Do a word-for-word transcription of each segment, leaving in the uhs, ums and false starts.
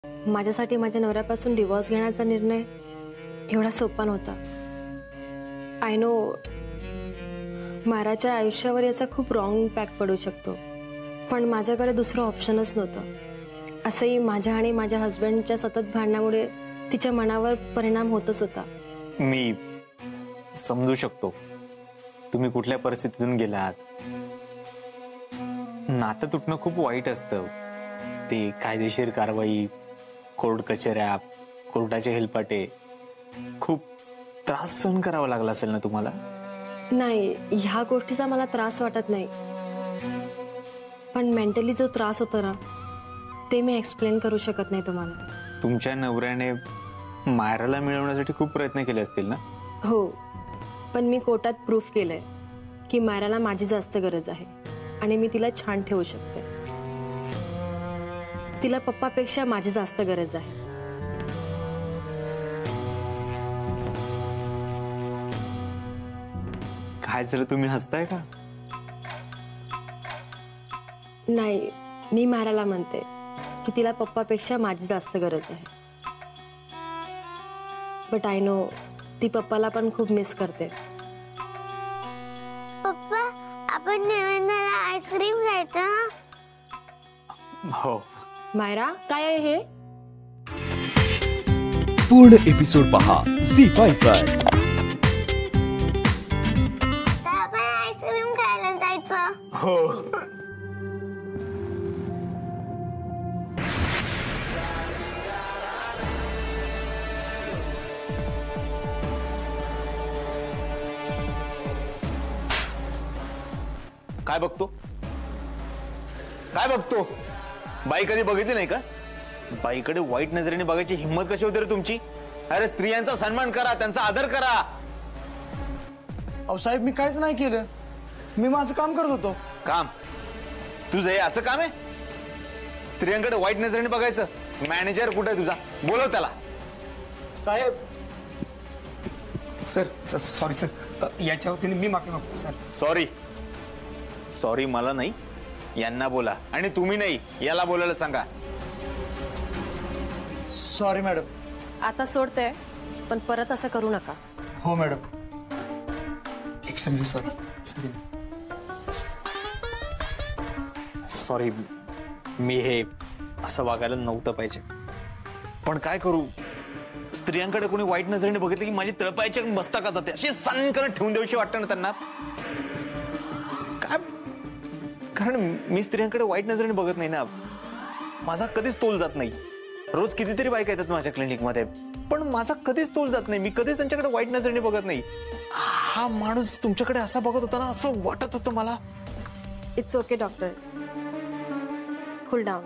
माझ्यासाठी माझ्या नवऱ्यापासून डिवोर्स घेण्याचा निर्णय एवढा सोपा नव्हता. आय नो मायराच्या आयुष्यावर याचा खूप रॉंग इम्पॅक्ट पडू शकतो, पण माझ्याकडे दुसरं ऑप्शनच नव्हतं. असंही माझ्या आणि माझ्या हस्बंडच्या सतत भांडणामुळे तिच्या मनावर परिणाम होतच होता. मी समजू शकतो तुम्ही कुठल्या परिस्थितीतून गेलात. नातं तुटणं खूप वाईट असतं. ते कायदेशीर कारवाई, कोर्ट कचेऱ्या, कोर्टाचे हेलपाटे, खूप त्रास सहन करावा लागला असेल ना तुम्हाला? नाही, ह्या गोष्टीचा मला त्रास वाटत नाही, पण मेंटली जो त्रास होतो ना ते मी एक्सप्लेन करू शकत नाही तुम्हाला. तुमच्या नवऱ्याने मायराला मिळवण्यासाठी खूप प्रयत्न केले असतील ना? हो, पण मी कोर्टात प्रूफ केलंय की मायराला माझी जास्त गरज आहे आणि मी तिला छान ठेवू शकते. तिला पप्पापेक्षा माझी जास्त गरज आहे. काय झालं, तुम्ही हसताय का? नाही, मी मायराला म्हणते की तिला पप्पापेक्षा माझी जास्त गरज आहे. बट आय नो ती पप्पाला पण खूप मिस करते. पप्पा, आपण नेवेंद्रला आईस्क्रीम खायचं. हो. मायरा, काय आहे हे? पूर्ण एपिसोड पहा झी फाइव्ह वर. आपण आईस्क्रीम खायला जायचं. हो. काय बघतो काय बघतो बाई कधी बघितली नाही का? बाईकडे वाईट नजरेने बघायची हिम्मत कशी होते रे तुमची? अरे स्त्रियांचा सन्मान करा, त्यांचा आदर करा. अहो साहेब, मी काहीच नाही केलं. मी माझं काम करत होतो. काम? तुझं हे असं काम आहे? स्त्रियांकडे वाईट नजरेने बघायचं? मॅनेजर कुठे आहे तुझा? बोलव त्याला. साहेब सर, सॉरी सर, याच्या वतीने मी माफी मागतो सर. सॉरी सॉरी मला नाही, यांना बोला. आणि तुम्ही नाही, याला बोलायला सांगा. Sorry madam. आता सोडते, पण परत असं करू नका. हो मॅडम. Extremely sorry. सॉरी, मी हे असं वागायला नव्हतं पाहिजे, पण काय करू? स्त्रियांकडे कोणी वाईट नजरेने बघितलं की माझी तळपायची मस्तका जाते. अशी सण करत ठेवून देऊशी वाटतं ना त्यांना. काय? कारण मी स्त्रियांकडे वाईट नजरेने बघत नाही ना. माझा कधीच तोल जात नाही. रोज कितीतरी बायका येतात माझ्या क्लिनिकमध्ये, पण माझा कधीच तोल जात नाही. मी कधीच त्यांच्याकडे वाईट नजरेने बघत नाही. हा माणूस तुमच्याकडे असा बघत होता ना, असं वाटत होतं मला. It's okay doctor, cool down.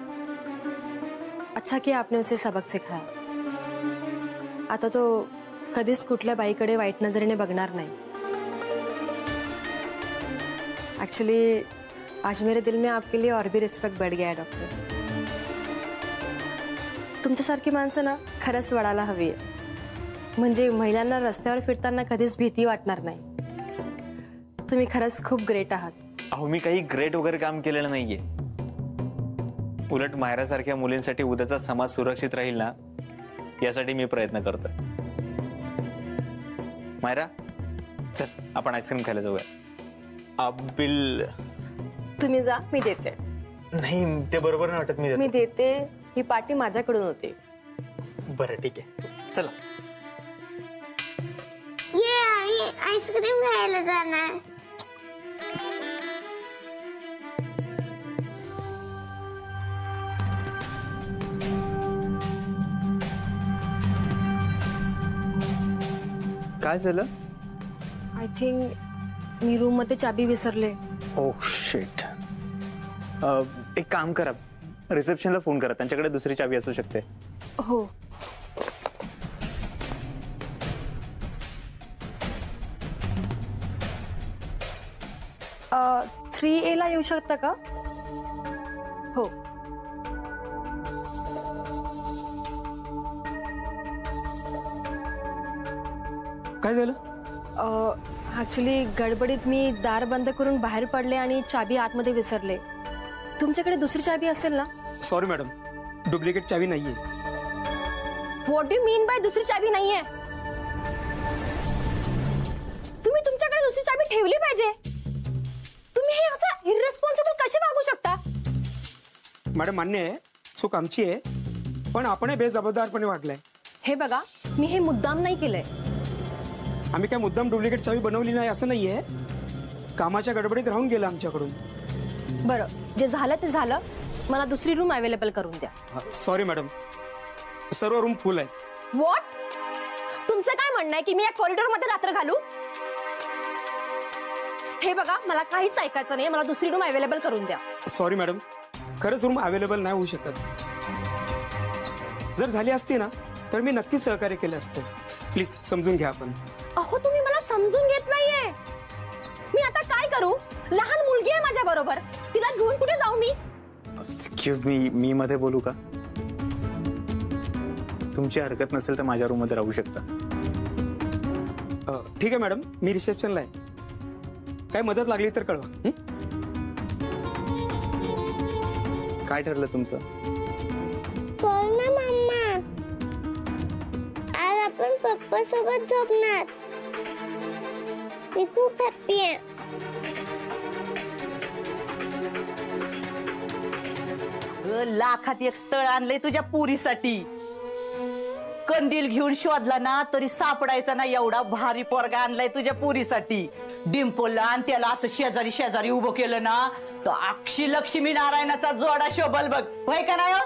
अच्छा किया आपने उसे सबक सिखाया. आता तो कधीच कुठल्या बाईकडे वाईट नजरेने बघणार नाही. एक्चुअली आज मेरे दिल में आपके लिए और भी रिस्पेक्ट बढ़ गया है डॉक्टर. तुमच्यासारखी माणसं ना खरंच वळायला हवी आहे. म्हणजे महिलांना रस्त्यावर फिरताना कधीच भीती वाटणार नाही. तुम्ही खरंच खूप ग्रेट आहात. अहो, मी काही ग्रेट वगैरे काम केलेलं नाहीये. उलट मायरासारख्या मुलींसाठी उद्याचा समाज सुरक्षित राहील ना, यासाठी मी प्रयत्न करतोय. मायरा, चल आपण आईस्क्रीम खायला जाऊया. बिल तुम्ही जा, मी देते. नाही, ते बरोबर नाही वाटत. मी मी देते. ही पार्टी माझ्याकडून होती. बरं ठीक आहे, चला. ये आम्ही आईस्क्रीम खायला जाणार. काय झालं? आय थिंक मी रूम मध्ये चाबी विसरले. Oh shit. एक काम करा, रिसेप्शनला फोन करा. त्यांच्याकडे दुसरी चाबी असू शकते. हो. थ्री ए ला येऊ शकता का? हो. काय झालं? ऍक्च्युली गडबडीत मी दार बंद करून बाहेर पडले आणि चाबी आतमध्ये विसरले. तुमच्याकडे दुसरी चाबी असेल ना? सॉरी मॅडम, डुप्लिकेट चावी नाहीये. व्हॉट डू मीन बाय दुसरी चाबी नाहीये? तुम्ही तुमच्याकडे दुसरी चाबी ठेवली पाहिजे. तुम्ही हे असं इररेस्पॉन्सिबल कसे वागू शकता? मॅडम मान्य आहे, चूक आमची आहे, पण आपण बेजबाबदारपणे वागलाय. हे बघा, मी हे मुद्दाम नाही केलंय. आम्ही काय मुद्दाम डुप्लिकेट चावी बनवली नाही असं नाहीये. कामाच्या गडबडीत राहून गेलं आमच्याकडून. बरं, जे झालं ते झालं. मला दुसरी रूम अवेलेबल करून द्या. सॉरी मॅडम, सर्व रूम फुल आहे. व्हॉट? तुमचं काय म्हणणं आहे की मी या कॉरिडॉर मध्ये रात्र घालू? हे बघा, मला काहीच ऐकायचं नाही. मला दुसरी रूम अवेलेबल करून द्या. सॉरी मॅडम, खरंच रूम अवेलेबल नाही होऊ शकत. जर झाली असती ना तर मी नक्की सहकार्य केलं असतं. प्लीज समजून घ्या. आपण अहो, तुम्ही मला समजून घेत नाहीये. मी आता काय करू? लहान मुलगी आहे माझ्या बरोबर. तिला घेऊन कुठे जाऊ मी? एक्सक्यूज मी मी मध्ये बोलू का? तुमची हरकत नसेल तर माझ्या रूम मध्ये राहू शकता. अ, ठीक आहे मॅडम, मी रिसेप्शनला आहे. काय मदत लागली तर कळवा. हं? काय ठरलं तुमचं? चल ना मम्मा, आज आपण पप्पा सोबत झोपणार. मी खूप हॅप्पी आहे. लाखात एक स्थळ आणलंय तुझ्या पुरीसाठी. कंदील घेऊन शोधला ना तरी सापडायचा ना एवढा भारी पोरगा आणलाय तुझ्या पुरीसाठी. डिंपलला आणि त्याला असं शेजारी शेजारी उभं केलं ना तर अक्षी लक्ष्मी नारायणाचा जोडा शोभल बघ. होय का नाही?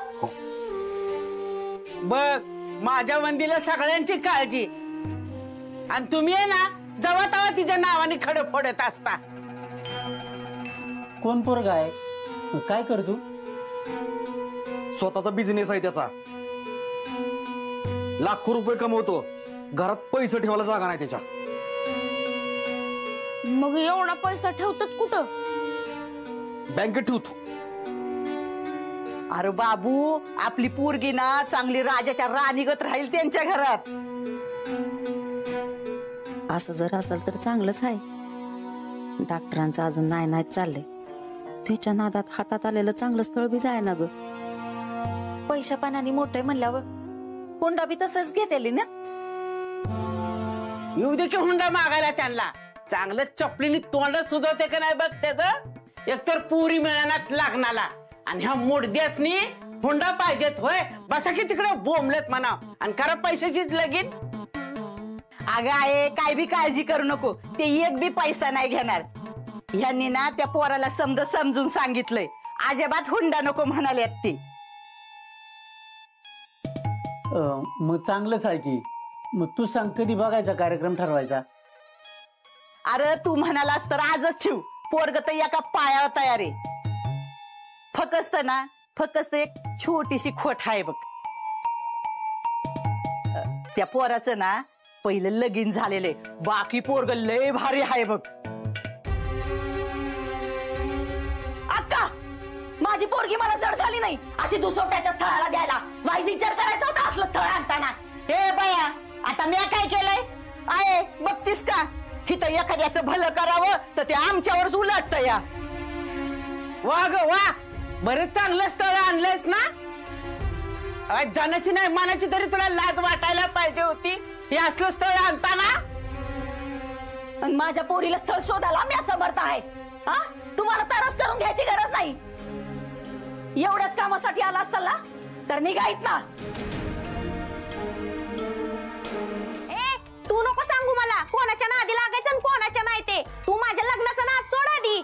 बघ, माझ्या वंदीला सगळ्यांची काळजी, आणि तुम्ही आहे ना जवा तवा तिच्या नावाने खडे फोडत असता. कोण पोरगा आहे? काय करतो? स्वतःचा बिझनेस आहे त्याचा. लाखो रुपये कमवतो. घरात पैसे ठेवायला जागा नाही त्याच्या. मग एवढा पैसा ठेवतात कुठं? बँकेत ठेवतो. अरे बाबू, आपली पोरगी ना चांगली राजाच्या राणीगत राहील त्यांच्या घरात. असं जर असेल तर चांगलंच आहे. डॉक्टरांचं अजून नाही नाही चाललंय. त्याच्या नादात हातात आलेलं चांगलं स्थळ बी जाय ना ग. पैशा पाण्याने मोठे म्हणल्यावर हुंडा बी तसंच घेतेली ना. येऊ दे की हुंडा मागायला त्यांना. चांगलं चपलीने तोंड सुधवते का नाही बघ त्याचं. एकतर पुरी मिळण्यात लागणाला, आणि ह्या मोडद्यासनी हुंडा पाहिजेत. होय, बसा की तिकडे बोंबलेत म्हणा आणि करा पैशाचीच लगीन. अगं आहे, काय बी काळजी करू नको. ते एक बी पैसा नाही घेणार. ह्यांनी ना त्या पोराला समज समजून सांगितलंय. अजिबात हुंडा नको म्हणाल्यात ते. मग चांगलंच आहे की. मग तू सांग कधी बघायचा कार्यक्रम ठरवायचा? अरे तू म्हणालास तर आजच ठेव. पोरग तर एका पायावर तयार आहे. फकस्त ना फकस्त एक छोटीशी खोट आहे बघ. त्या पोराचं ना पहिलं लगीन झालेलं आहे. बाकी पोरग लय भारी आहे बघ. अक्का, माझी पोरगी मला जड झाली नाही अशी दुसऱ्याच्या स्थळाला द्यायला. वाईट विचार करायचा होता असलं स्थळ आणताना. हे बया, आता मी काय केलंय? आहे बघतीस का, हिथं एखाद्याचं भलं करावं तर ते आमच्यावरच उलटत या. वा ग वा, बरेच चांगलं स्थळ आणलंयस ना. जाण्याची नाही मानाची तरी तुला लाज वाटायला पाहिजे होती. हे असलं स्थळ आणताना. आणि माझ्या पोरीला स्थळ शोधायला मी असमर्थ आहे. हा, तुम्हाला तरच करून घ्यायची गरज नाही. एवढ्याच कामासाठी आला असताल ना तर निघायत ना. ए, तू नको सांगू मला कोणाच्या नादी लागायचं आणि कोणाच्या नाही ते. तू माझ्या लग्नाचा नाद सोड आधी.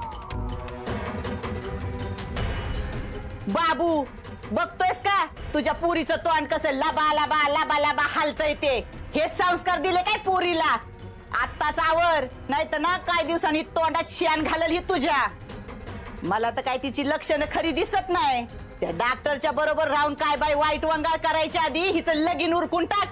बाबू, बघतोयस का तुझ्या पुरीचं तोंड कसं लबा लबा लबा लबा हालतय ते. हे संस्कार दिले काय पुरीला? आत्ताच आवर, नाही तर ना काय दिवसांनी तोंडात शियान घालल ही तुझ्या. मला तर काय तिची लक्षणं खरी दिसत नाही. त्या डॉक्टरच्या बरोबर राहून काय बाई वाईट वंगाळ करायच्या आधी हिचं लगीन उरकून टाक.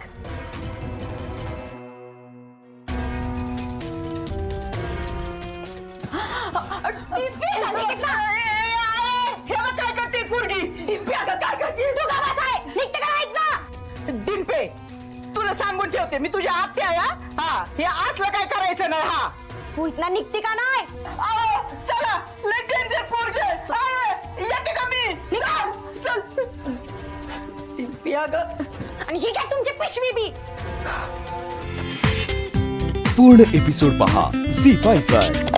हे बघ काय करते पोरगी. डिंपे, अगं काय करते? तू का बसाय? निघते का नाहीत ना? डिंपे, तुला सांगून ठेवते मी तुझ्या आत्या आहे. हा, हे असलं काय करायचं नाही. हा, तू इथला निघते का नाही? अहो चला, लय डेंजर पोरगे. येते का मी? चल चल. पिया ग. आणि ही काय तुमची पिशवी बी. पूर्ण एपिसोड पहा झी फाईव्ह वर.